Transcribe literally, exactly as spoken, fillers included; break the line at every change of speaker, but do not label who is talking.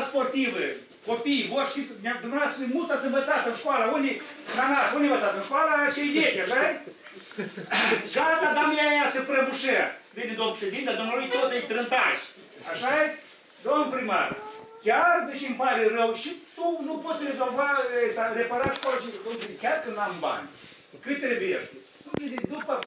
sportivă, copii, vor știți, dumneavoastră mulți ați învățat în școală, unii, nanași, unii învățat în școală și vechi, așa-i? Gata, dar mea aia se prăbușă. Vine domnul președinte, domnului tot e trântaș. Așa-i? Domn primar, chiar deși îmi pare rău și tu nu poți rezolva, să repara școala și chiar că n-am bani. Cât trebuie? După